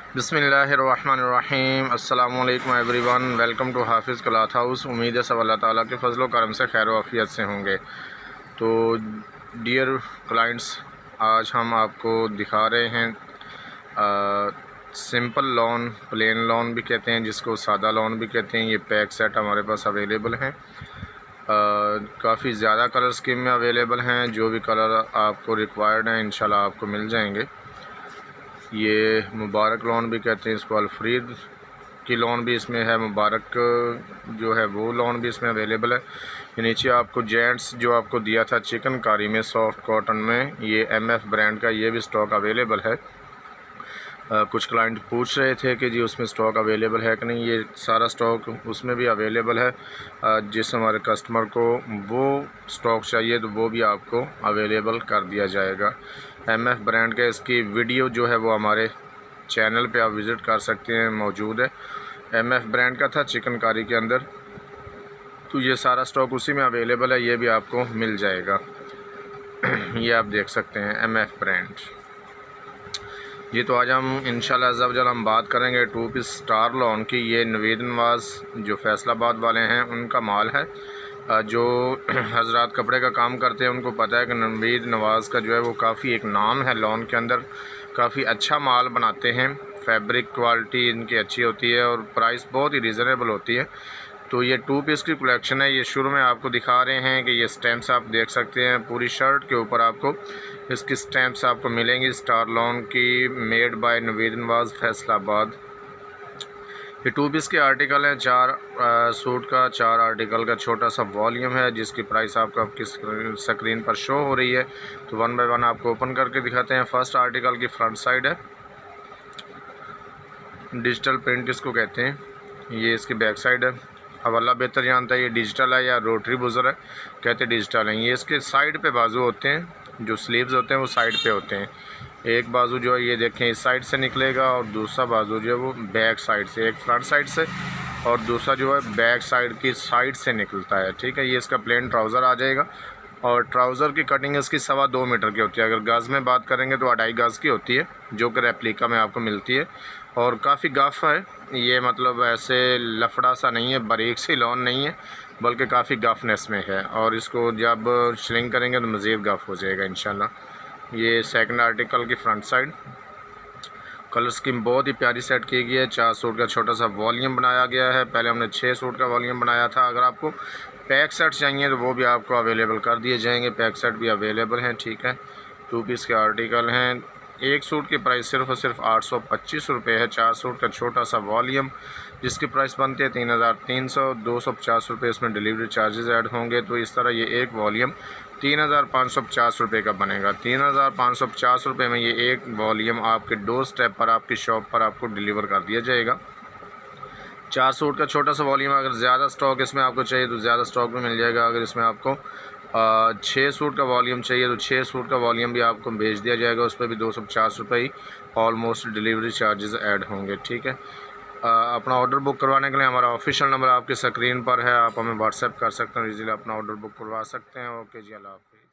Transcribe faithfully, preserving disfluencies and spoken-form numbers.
बिस्मिल्लाहिर्रहमानिर्रहीम। अस्सलामु अलैकुम everyone, welcome to Hafiz cloth house. उम्मीद है सब अल्लाह ताला के फजल व करम से खैर आफियत से होंगे। तो डियर क्लाइंट्स, आज हम आपको दिखा रहे हैं आ, सिंपल लोन, प्लेन लोन भी कहते हैं जिसको सादा लोन भी कहते हैं। ये पैक सेट हमारे पास अवेलेबल हैं। काफ़ी ज़्यादा कलर स्कीम में अवेलेबल हैं। जो भी कलर आपको रिक्वायर्ड हैं इंशाल्लाह आपको मिल जाएंगे। ये मुबारक लोन भी कहते हैं इसको, अलफ्रीद की लोन भी इसमें है, मुबारक जो है वो लोन भी इसमें अवेलेबल है। ये नीचे आपको जेंट्स जो आपको दिया था चिकनकारी में सॉफ्ट कॉटन में, ये एम एफ ब्रांड का ये भी स्टॉक अवेलेबल है। आ, कुछ क्लाइंट पूछ रहे थे कि जी उसमें स्टॉक अवेलेबल है कि नहीं। ये सारा स्टॉक उसमें भी अवेलेबल है। आ, जिस हमारे कस्टमर को वो स्टॉक चाहिए तो वो भी आपको अवेलेबल कर दिया जाएगा। एम एफ ब्रांड का इसकी वीडियो जो है वो हमारे चैनल पे आप विज़िट कर सकते हैं, मौजूद है। एम एफ ब्रांड का था चिकनकारी के अंदर, तो ये सारा स्टॉक उसी में अवेलेबल है, ये भी आपको मिल जाएगा। ये आप देख सकते हैं एम एफ ब्रांड। ये तो आज हम इंशाल्लाह अज़्ज़ा वजल हम बात करेंगे टू पीस स्टार लोन की। ये नवीद नवाज़ जो फैसलाबाद वाले हैं उनका माल है। जो हजरात कपड़े का काम करते हैं उनको पता है कि नवीद नवाज़ का जो है वो काफ़ी एक नाम है लोन के अंदर। काफ़ी अच्छा माल बनाते हैं, फैब्रिक क्वालिटी इनकी अच्छी होती है और प्राइस बहुत ही रीज़नेबल होती है। तो ये टू पीस की कलेक्शन है। ये शुरू में आपको दिखा रहे हैं कि ये स्टैम्प्स आप देख सकते हैं, पूरी शर्ट के ऊपर आपको इसकी स्टैम्प्स आपको मिलेंगी स्टार लोन की, मेड बाय नवीद नवाज़ फैसलाबाद। ये टू पीस के आर्टिकल हैं, चार आ, सूट का चार आर्टिकल का छोटा सा वॉल्यूम है जिसकी प्राइस आपको आपकी स्क्रीन पर शो हो रही है। तो वन बाय वन आपको ओपन करके दिखाते हैं। फर्स्ट आर्टिकल की फ्रंट साइड है, डिजिटल प्रिंट इसको कहते हैं। ये इसकी बैक साइड है। अब अल्लाह बेहतर जानता है ये डिजिटल है या रोटरी बुज़र है, कहते डिजिटल हैं। ये इसके साइड पे बाजू होते हैं, जो स्लीव्स होते हैं वो साइड पे होते हैं। एक बाजू जो है ये देखें इस साइड से निकलेगा और दूसरा बाजू जो है वो बैक साइड से, एक फ्रंट साइड से और दूसरा जो है बैक साइड की साइड से निकलता है। ठीक है, ये इसका प्लेन ट्राउज़र आ जाएगा और ट्राउज़र की कटिंग इसकी सवा दो मीटर की होती है। अगर गज़ में बात करेंगे तो अढ़ाई गज़ की होती है, जो कि रेप्लिका में आपको मिलती है। और काफ़ी गफ़ है ये, मतलब ऐसे लफड़ा सा नहीं है, बारीक सी लोन नहीं है, बल्कि काफ़ी गफ़नेस में है। और इसको जब श्रिंक करेंगे तो मज़ीद गफ़ हो जाएगा इंशाल्लाह। ये सेकंड आर्टिकल की फ्रंट साइड, कलर स्कीम बहुत ही प्यारी सेट की गई है। चार सूट का छोटा सा वॉल्यूम बनाया गया है, पहले हमने छः सूट का वॉल्यूम बनाया था। अगर आपको पैक सेट चाहिए तो वो भी आपको अवेलेबल कर दिए जाएंगे, पैक सेट भी अवेलेबल हैं। ठीक है, टू पीस के आर्टिकल हैं। एक सूट की प्राइस सिर्फ और सिर्फ आठ सौ पच्चीस रुपये है। चार सूट का छोटा सा वॉल्यूम जिसकी प्राइस बनती है तीन हज़ार तीन सौ दो सौ पचास रुपये, इसमें डिलीवरी चार्जेस ऐड होंगे। तो इस तरह ये एक वॉल्यूम तीन हज़ार पाँच सौ पचास रुपये का बनेगा। तीन हज़ार पाँच सौ पचास रुपये में ये एक वॉल्यूम आपके डोर स्टेप पर, आपकी शॉप पर आपको डिलीवर कर दिया जाएगा। चार सूट का छोटा सा वॉल्यूम, अगर ज़्यादा स्टॉक इसमें आपको चाहिए तो ज़्यादा स्टॉक भी मिल जाएगा। अगर इसमें आपको छः सूट का वॉल्यूम चाहिए तो छः सूट का वॉल्यूम भी आपको भेज दिया जाएगा, उस पर भी दो सौ पचास रुपये ही ऑलमोस्ट डिलीवरी चार्जेस ऐड होंगे। ठीक है, आ, अपना ऑर्डर बुक करवाने के लिए हमारा ऑफिशियल नंबर आपकी स्क्रीन पर है, आप हमें व्हाट्सएप कर सकते हैं, इजीली अपना ऑर्डर बुक करवा सकते हैं। ओके जी, अल्लाह हाफ़िज़।